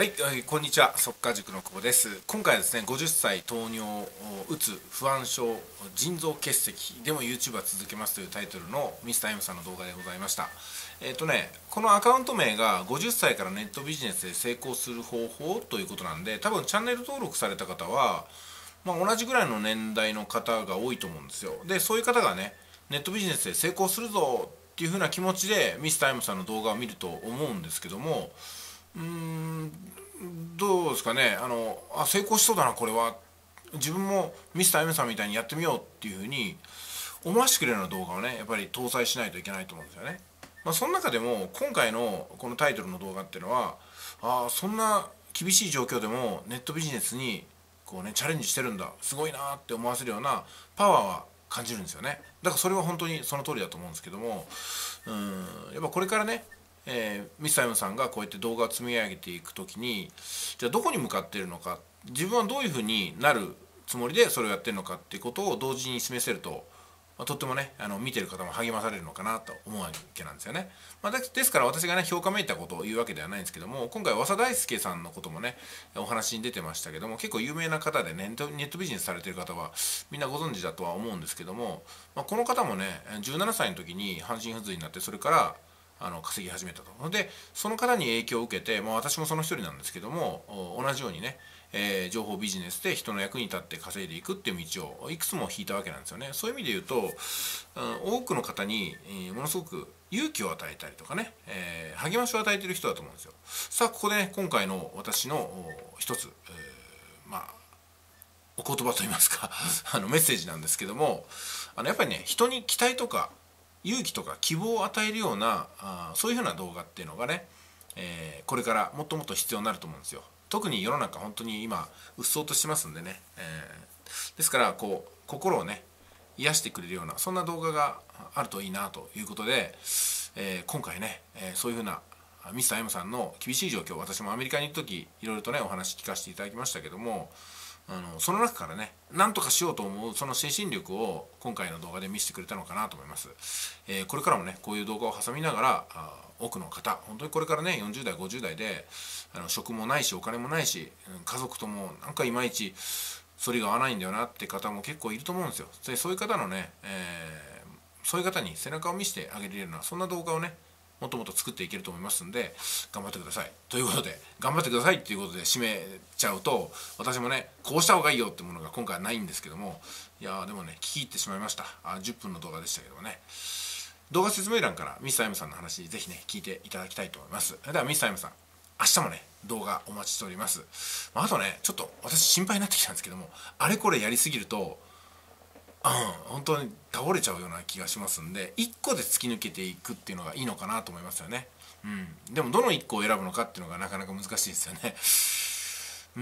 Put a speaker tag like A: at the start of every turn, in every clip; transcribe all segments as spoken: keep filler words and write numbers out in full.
A: はい、はい、こんにちは。速稼塾の久保です。今回はですね、ごじゅっさい糖尿、うつ、不安症、腎臓結石でも YouTube は続けますというタイトルのミスター M さんの動画でございました。えっとね、このアカウント名がごじゅっさいからネットビジネスで成功する方法ということなんで、多分チャンネル登録された方は、まあ、同じぐらいの年代の方が多いと思うんですよ。で、そういう方がね、ネットビジネスで成功するぞっていう風な気持ちでミスター M さんの動画を見ると思うんですけども、うーんどうですかね、あのあ成功しそうだな、これは自分もミスター M さんみたいにやってみようっていうふうに思わせてくれるような動画をね、やっぱり搭載しないといけないと思うんですよね。まあ、その中でも今回のこのタイトルの動画っていうのは、ああそんな厳しい状況でもネットビジネスにこうねチャレンジしてるんだ、すごいなって思わせるようなパワーは感じるんですよね。だからそれは本当にその通りだと思うんですけども、うんやっぱこれからね、えー、ミスター M さんがこうやって動画を積み上げていくときに、じゃあどこに向かっているのか、自分はどういうふうになるつもりでそれをやってるのかっていうことを同時に示せると、まあ、とってもね、あの見てる方も励まされるのかなと思うわけなんですよね。まあ、ですから私がね評価めいたことを言うわけではないんですけども、今回和佐大輔さんのこともねお話に出てましたけども、結構有名な方でね、ネットビジネスされてる方はみんなご存知だとは思うんですけども、まあ、この方もねじゅうななさいの時に半身不随になって、それからあの稼ぎ始めたと。でその方に影響を受けて、まあ、私もその一人なんですけども、同じようにね、えー、情報ビジネスで人の役に立って稼いでいくっていう道をいくつも引いたわけなんですよね。そういう意味で言うと、うん、多くの方に、えー、ものすごく勇気を与えたりとかね、えー、励ましを与えている人だと思うんですよ。さあここでね、今回の私の一つ、えー、まあお言葉といいますかあのメッセージなんですけども、あのやっぱりね、人に期待とか勇気とか希望を与えるような、あそういうふうな動画っていうのがね、えー、これからもっともっと必要になると思うんですよ。特に世の中本当に今うっそうとしてますんでね、えー、ですからこう心をね癒してくれるようなそんな動画があるといいなということで、えー、今回ね、えー、そういうふうなミスター M さんの厳しい状況、私もアメリカにいる時いろいろとねお話聞かせていただきましたけども、あのその中からね何とかしようと思うその精神力を今回の動画で見せてくれたのかなと思います。えー、これからもねこういう動画を挟みながら、あ多くの方本当にこれからねよんじゅうだいごじゅうだいであの職もないしお金もないし家族ともなんかいまいち反りが合わないんだよなって方も結構いると思うんですよ。でそういう方のね、えー、そういう方に背中を見せてあげれるようなそんな動画をねもっともっと作っていけると思いますんで、頑張ってくださいということで、頑張ってくださいっていうことで締めちゃうと、私もねこうした方がいいよってものが今回はないんですけども、いやーでもね聞き入ってしまいました。あじゅっぷんの動画でしたけどもね、動画説明欄からミスター M さんの話ぜひね聞いていただきたいと思います。ではミスター M さん、明日もね動画お待ちしております。あとねちょっと私心配になってきたんですけども、あれこれやりすぎるとうん、本当に倒れちゃうような気がしますんで、いっこで突き抜けていくっていうのがいいのかなと思いますよね。うん、でもどのいっこを選ぶのかっていうのがなかなか難しいですよね。うん、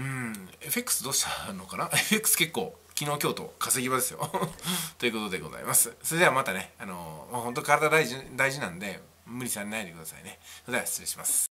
A: エフエックス どうしたのかな。 エフエックス 結構昨日今日と稼ぎ場ですよということでございます。それではまたね、あのー、本当体大事大事なんで無理されないでくださいね。それでは失礼します。